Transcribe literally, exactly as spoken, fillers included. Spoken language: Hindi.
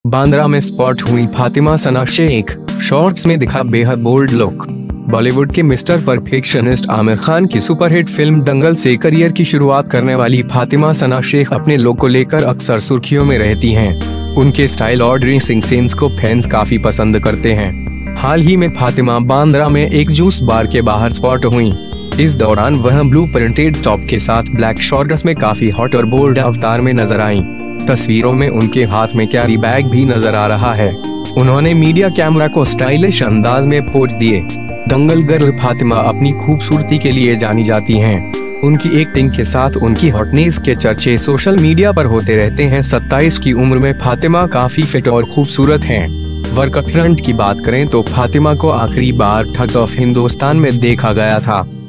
बांद्रा में स्पॉट हुई फातिमा सना शेख, शॉर्ट्स में दिखा बेहद बोल्ड लुक। बॉलीवुड के मिस्टर परफेक्शनिस्ट आमिर खान की सुपरहिट फिल्म दंगल से करियर की शुरुआत करने वाली फातिमा सना शेख अपने लुक को लेकर अक्सर सुर्खियों में रहती हैं। उनके स्टाइल और ड्रेसिंग सेंस को फैंस काफी पसंद करते हैं। हाल ही में फातिमा बांद्रा में एक जूस बार के बाहर स्पॉट हुई। इस दौरान वह ब्लू प्रिंटेड टॉप के साथ ब्लैक शॉर्ट्स में काफी हॉट और बोल्ड अवतार में नजर आईं। तस्वीरों में उनके हाथ में कैरी बैग भी नजर आ रहा है। उन्होंने मीडिया कैमरा को स्टाइलिश अंदाज में पोज दिए। दंगल गर्ल फातिमा अपनी खूबसूरती के लिए जानी जाती हैं। उनकी एक्टिंग के साथ उनकी हॉटनेस के चर्चे सोशल मीडिया पर होते रहते हैं। सत्ताईस की उम्र में फातिमा काफी फिट और खूबसूरत हैं। वर्क फ्रंट की बात करें तो फातिमा को आखिरी बार ठग्स ऑफ हिंदुस्तान में देखा गया था।